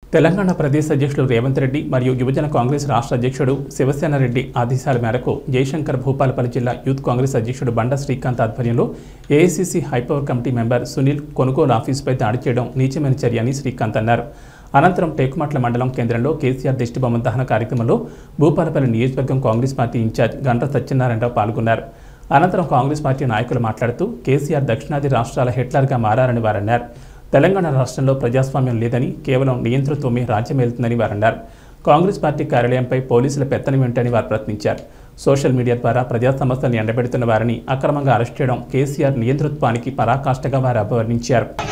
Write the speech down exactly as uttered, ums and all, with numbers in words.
తెలంగాణ ప్రదేశ్ అధ్యక్షుడు రేవంత్ రెడ్డి మరియు యువజన కాంగ్రెస్ రాష్ట్ర అధ్యక్షుడు శివసేన రెడ్డి ఆదేశాల మేరకు జయశంకర్ భూపాలపల్లి జిల్లా యూత్ కాంగ్రెస్ అధ్యక్షుడు బండ శ్రీకాంత్ ఆధ్వర్యంలో AICC high power committee member Sunil Kanugolu ఆఫీసుపై దాడి చేయడం నీచమైన చర్య అని శ్రీకాంత్ అన్నారు. అనంతరం టేకుమట్ల మండలం కేంద్రంలో కేసీఆర్ దిష్టిబొమ్మ దహన కార్యక్రమంలో భూపాలపల్లి నియోజకవర్గం కాంగ్రెస్ పార్టీ ఇన్ఛార్జ్ గండ్ర సత్యనారాయణరావు పాల్గొన్నారు. అనంతరం కాంగ్రెస్ పార్టీ నాయకులు మాట్లాడుతూ కేసీఆర్ దక్షిణాది రాష్ట్రాల హిట్లర్గా మారారని వారన్నారు. తెలంగాణ రాష్ట్రంలో ప్రజాస్వామ్యం లేదని, కేవలం నియంతృత్వమే రాజ్యమేలుతుందని వారన్నారు. కాంగ్రెస్ పార్టీ కార్యాలయంపై పోలీసుల పెత్తనం ఏంటని వారు ప్రశ్నించారు. సోషల్ మీడియా ద్వారా ప్రజా సమస్యలను ఎండబెడుతున్న వారిని అక్రమంగా అరెస్ట్ చేయడం కేసీఆర్ నియంతృత్వానికి పరాకాష్ఠగా వారు అభివర్ణించారు.